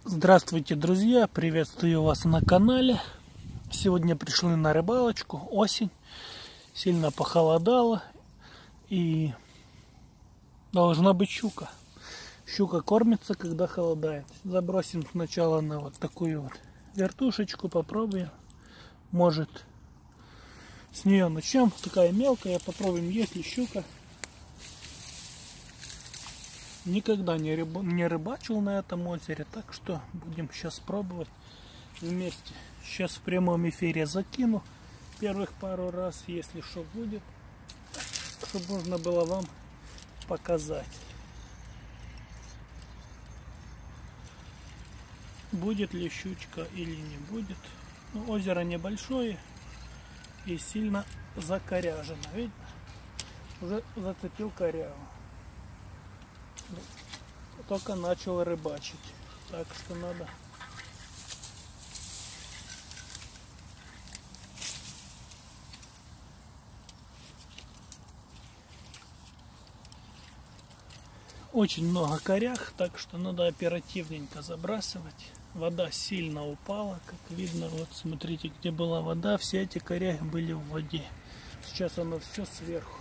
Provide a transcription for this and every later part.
Здравствуйте, друзья! Приветствую вас на канале. Сегодня пришли на рыбалочку. Осень. Сильно похолодало. И должна быть щука. Щука кормится, когда холодает. Забросим сначала на вот такую вот вертушечку. Попробуем. Может, с нее начнем. Такая мелкая. Попробуем, есть ли щука. Никогда не рыбачил на этом озере, так что будем сейчас пробовать вместе. Сейчас в прямом эфире закину первых пару раз, если что будет, чтобы можно было вам показать. Будет ли щучка или не будет. Но озеро небольшое и сильно закоряжено. Видите? Уже зацепил корягу. Только начал рыбачить, так что надо очень много корях, так что надо оперативненько забрасывать. Вода сильно упала, как видно. Вот смотрите, где была вода, все эти коряги были в воде. Сейчас оно все сверху,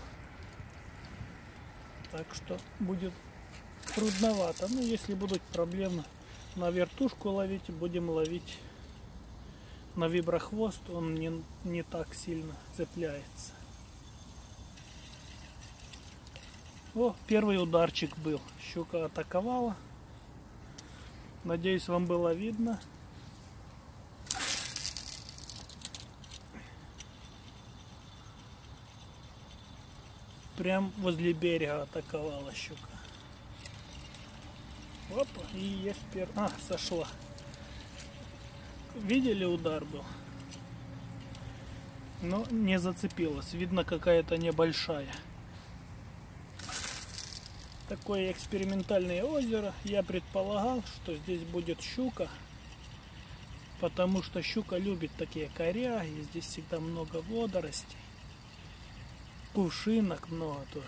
так что будет трудновато. Но если будут проблемы на вертушку ловить, будем ловить на виброхвост. Он не так сильно цепляется. О, первый ударчик был. Щука атаковала. Надеюсь, вам было видно. Прям возле берега атаковала щука. Опа, и есть первый. Сошла. Видели, удар был? Но не зацепилась. Видно, какая-то небольшая. Такое экспериментальное озеро. Я предполагал, что здесь будет щука. Потому что щука любит такие коряги. Здесь всегда много водоростей. Кувшинок много тоже.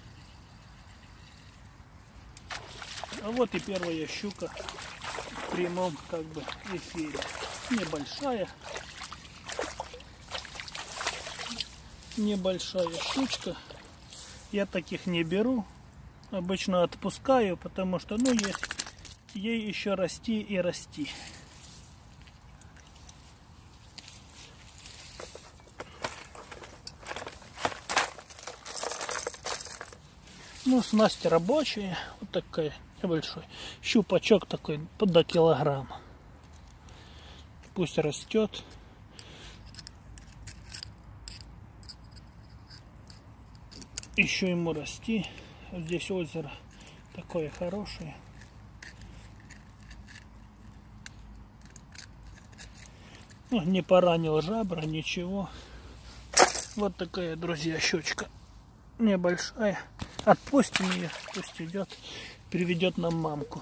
А вот и первая щука в прямом эфире. Небольшая щучка. Я таких не беру. Обычно отпускаю, потому что ей еще расти и расти. Снасть рабочая. Вот такая. Небольшой щупачок такой до килограмма. Пусть растет. Еще ему расти. Здесь озеро такое хорошее. Не поранил жабра, ничего. Вот такая, друзья, щучка небольшая. Отпустим ее, пусть идет. Приведет нам мамку.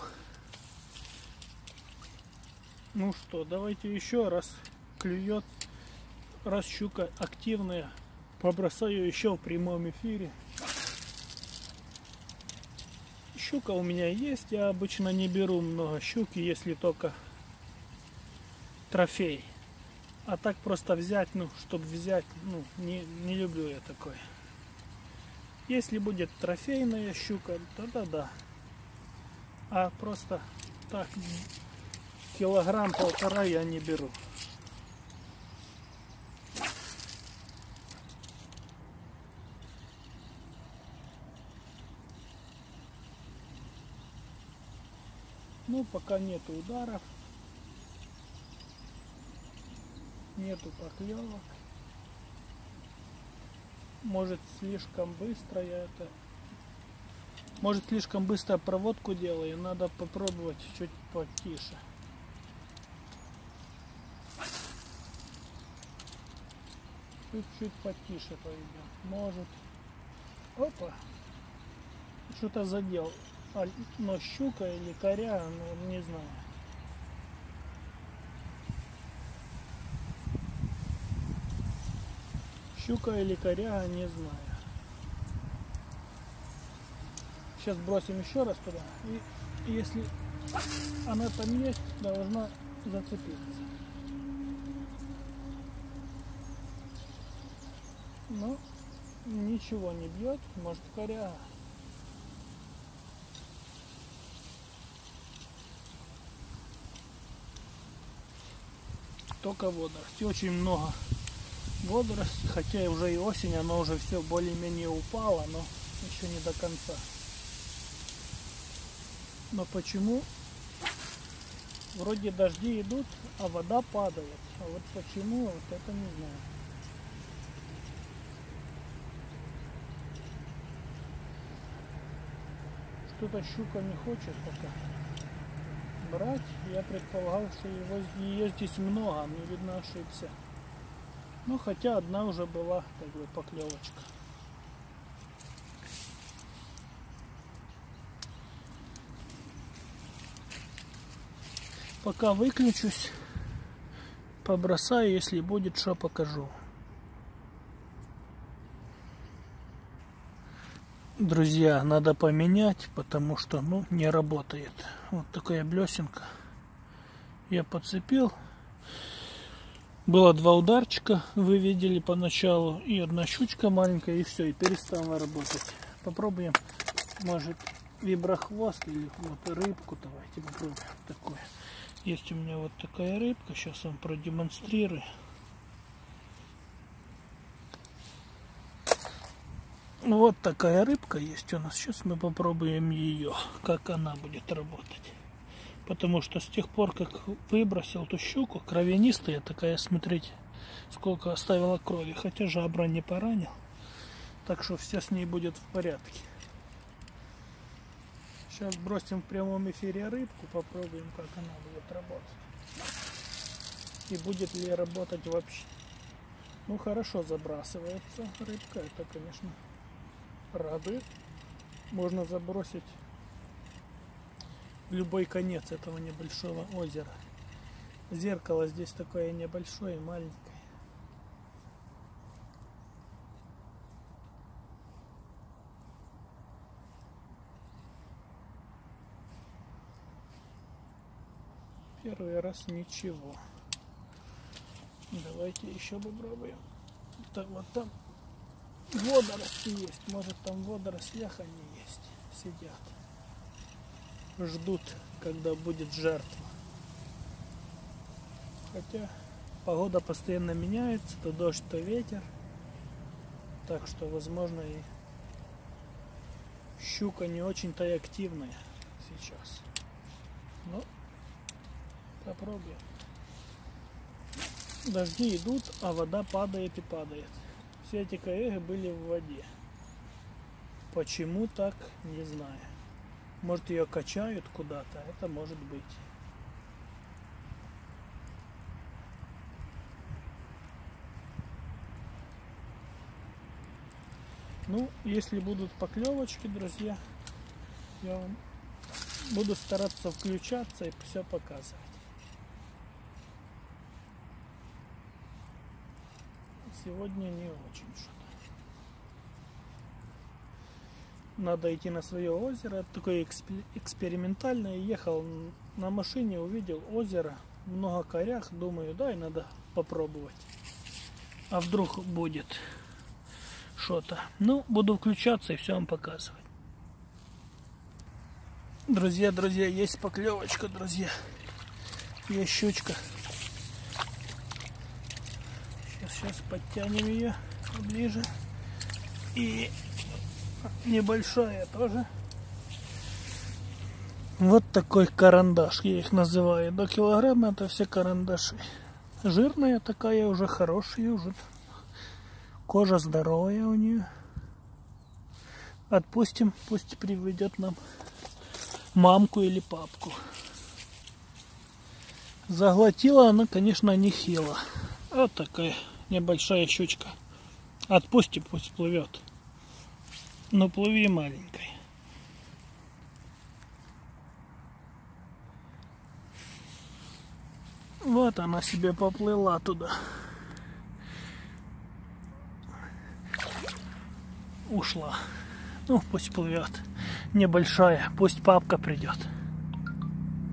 Ну что, давайте еще раз клюет. Раз щука активная, побросаю еще в прямом эфире. Щука у меня есть. Я обычно не беру много щуки, если только трофей. А так просто взять, чтобы взять, не люблю я такое. Если будет трофейная щука, тогда да. А просто так, килограмм-полтора я не беру. Пока нету ударов, нету поклевок. Может, слишком быстро я это... Может, слишком быстро проводку делаю. Надо попробовать чуть потише. Чуть-чуть потише пойдем. Может. Опа. Что-то задел. Но щука или коряга, не знаю. Щука или коряга, не знаю. Сейчас бросим еще раз туда. И если она там есть, должна зацепиться. Но ничего не бьет, может коряга. Только водоросли. Очень много водорослей, хотя уже и осень, оно уже все более-менее упало, но еще не до конца. Но почему? Вроде дожди идут, а вода падает. А вот почему, вот это не знаю. Что-то щука не хочет пока брать. Я предполагал, что ее здесь много, но видно ошибся. Ну хотя одна уже была как бы поклевочка. Пока выключусь, побросаю, если будет, что покажу. Друзья, надо поменять, потому что не работает. Вот такая блесенка. Я подцепил. Было 2 ударчика, вы видели поначалу, и одна щучка маленькая, и все, и перестала работать. Попробуем, может, виброхвост или вот рыбку. Давайте попробуем такое. Есть у меня вот такая рыбка, сейчас вам продемонстрирую. Вот такая рыбка есть у нас. Сейчас мы попробуем ее, как она будет работать. Потому что с тех пор, как выбросил ту щуку, кровянистая такая, смотрите, сколько оставила крови. Хотя жабра не поранил. Так что все с ней будет в порядке. Сейчас бросим в прямом эфире рыбку, попробуем, как она будет работать. И будет ли работать вообще. Ну, хорошо забрасывается рыбка, это, конечно, радует. Можно забросить в любой конец этого небольшого озера. Зеркало здесь такое небольшое, маленькое. Первый раз ничего. Давайте еще попробуем. Так, вот там водоросли есть. Может, там в водорослях они есть. Сидят. Ждут, когда будет жертва. Хотя погода постоянно меняется. То дождь, то ветер. Так что, возможно, и щука не очень-то и активная сейчас. Но попробуем. Дожди идут, а вода падает и падает. Все эти коряги были в воде. Почему так, не знаю. Может, ее качают куда-то, это может быть. Ну, если будут поклевочки, друзья, я вам буду стараться включаться и все показывать. Сегодня не очень что-то. Надо идти на свое озеро. Это такое экспериментальное. Ехал на машине, увидел озеро, много корях. Думаю, да, и надо попробовать. А вдруг будет что-то. Ну, буду включаться и все вам показывать. Друзья, есть поклевочка, друзья. Есть щучка. Сейчас подтянем ее поближе. И небольшая тоже. Вот такой карандаш, я их называю. До килограмма это все карандаши. Жирная такая, уже хорошая, уже кожа здоровая у нее. Отпустим, пусть приведет нам мамку или папку. Заглотила она, конечно, нехило. Вот такая небольшая щучка. Отпусти, пусть плывет. Но плыви маленькой. Вот она себе поплыла туда. Ушла. Ну, пусть плывет. Небольшая, пусть папка придет.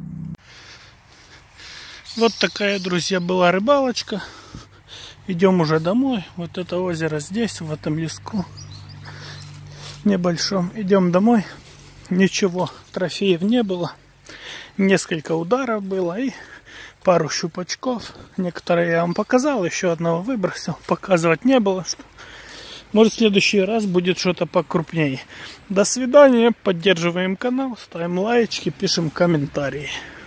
Вот такая, друзья, была рыбалочка. Идем уже домой. Вот это озеро здесь, в этом леску небольшом. Идем домой. Ничего, трофеев не было. Несколько ударов было и пару щупачков. Некоторые я вам показал, еще одного выбросил. Показывать не было. Может, в следующий раз будет что-то покрупнее. До свидания. Поддерживаем канал, ставим лайки, пишем комментарии.